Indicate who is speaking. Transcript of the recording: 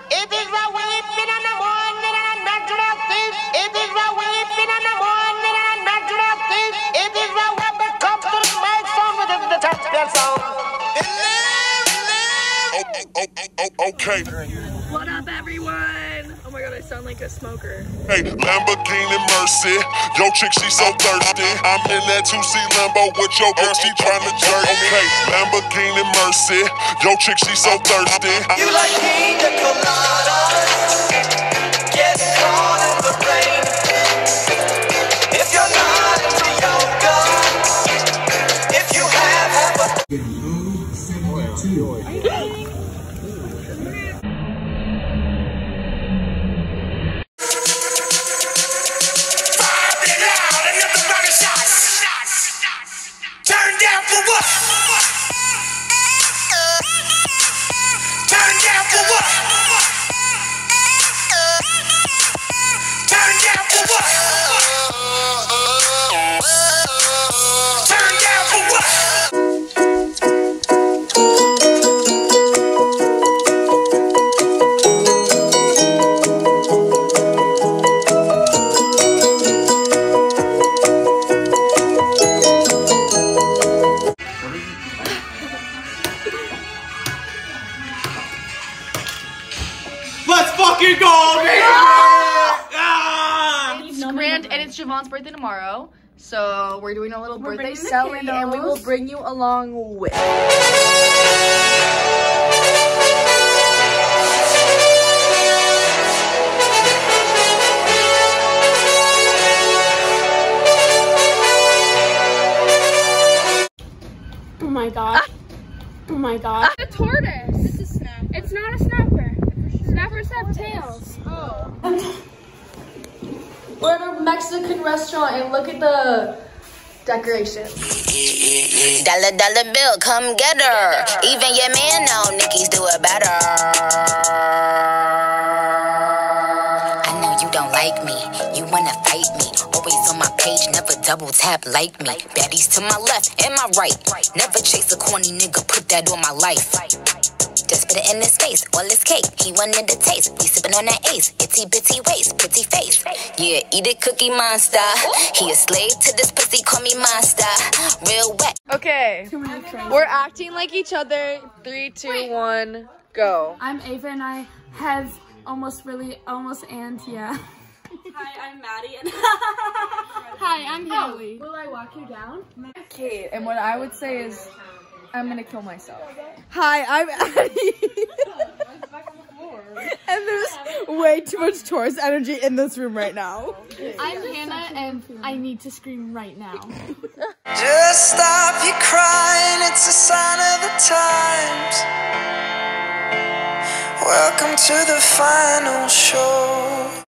Speaker 1: It is a weeping and a mourning and a natural thing. It is a weeping and a mourning and a natural thing. It is a weapon comes to the microphone within the top of their song.
Speaker 2: Okay.
Speaker 3: What up, everyone? Oh my god, I sound like a smoker.
Speaker 2: Hey, Lamborghini Mercy. Yo, chick, she so thirsty. I'm in that 2C Lambo with your girl, she tryna jerk me. Okay, Lamborghini Mercy. Yo, chick, she so thirsty.
Speaker 4: You like pina coladas, get caught in the rain. If you're not into yoga, if you have half a turn down for what? Turn down for what? Turn down for what? Turn down for what?
Speaker 5: Let's fucking go, baby!
Speaker 3: It's Grant, and it's Javon's birthday tomorrow. So we're doing a little birthday
Speaker 6: bringing the
Speaker 3: selling, and we
Speaker 6: candles.
Speaker 3: will bring you along with.
Speaker 6: Oh my god. Oh my god.
Speaker 3: A tortoise.
Speaker 6: It's a snapper. It's not a snapper. Snappers have tails.
Speaker 3: Oh. We're at a Mexican restaurant, and look at the decorations.
Speaker 7: Dollar bill, come get her. Even your man know Nicki's do it better. I know you don't like me, you wanna fight me. Always on my page, never double tap like me. Baddies to my left and my right. Never chase a corny nigga, put that on my life. Just put it in his face, all his cake. He wanted the taste. We sippin' on that ace. Itty bitty waist, pretty face. Yeah, eat it, Cookie Monster. He a slave to this pussy, call me monster. Real wet.
Speaker 3: Okay, we're acting like each other. 3, 2, 1, go.
Speaker 6: I'm Ava and I have almost and yeah.
Speaker 8: Hi, I'm Maddie and
Speaker 6: Hi, I'm Haley.
Speaker 3: Will I walk you down? Okay, and what I would say is, I'm gonna kill myself. Hi, I'm Addie. And there's way too much Taurus energy in this room right now.
Speaker 6: I'm Hannah and I need to scream right now.
Speaker 4: Just stop your crying, it's a sign of the times. Welcome to the final show.